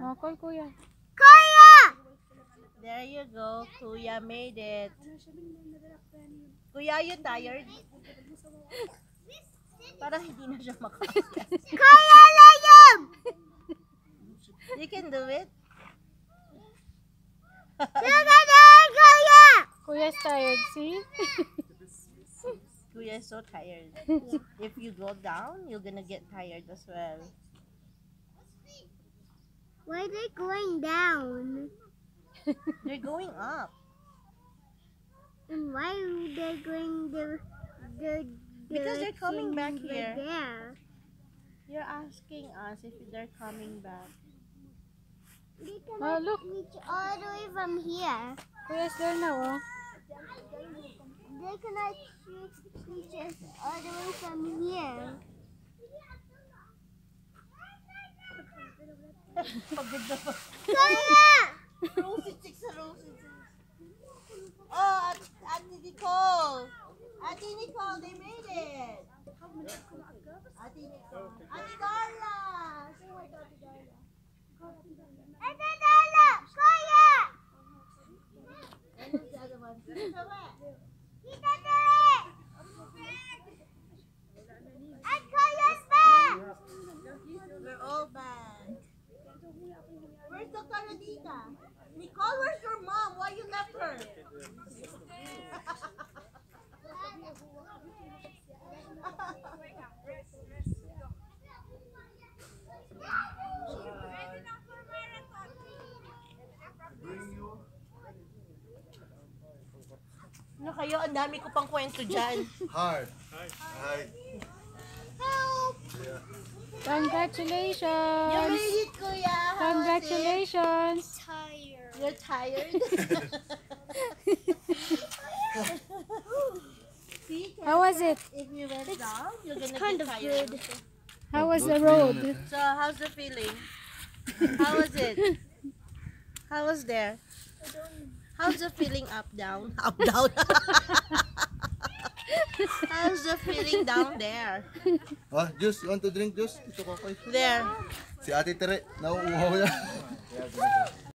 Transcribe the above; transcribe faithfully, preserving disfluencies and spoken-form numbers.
Oh, call kuya. Kuya! There you go. Kuya made it. Kuya, you tired? Parang hindi na siya makakaya. Kuya, layam! You can do it. Look at that, Kuya! Kuya's tired, see? Kuya is so tired. If you go down, you're gonna get tired as well. Why are they going down? They're going up. And why are they going the the Because they're coming back direction here. There? You're asking us if they're coming back. They Oh, cannot look. reach all the way from here. Kuya's there now, oh. They cannot reach, reach us all the way from here. Pagod na pa. Kuya! Rosy chicks sa Rosy chicks. Oh, at Ate Nicole. Ate Nicole, they made it. Ate Nicole. Ate Darla. Say hi to Ate Darla. Ate Dala! Kuya! And who's the other one? Tita Wet. Kita Dala! At Kuya's back! We're all back. Where's Doctor Radita? Nicole, where's your mom? Why you left her? Ano kayo? Ang dami ko pang kwento dyan. Hard. Hard. Help! You Congratulations! made it, Kuya. How was it? Congratulations! Tired. You're tired? See, How was it? if you went down, you're gonna kind get of tired. good. How was the Don't be on road? it. So, how's the feeling? How was it? How was there? How's the feeling up, down? Up, down. How's the feeling down there? Ah, juice. You want to drink juice? Ito ko kayo. There. Si Ate Tere, nauuhaw na.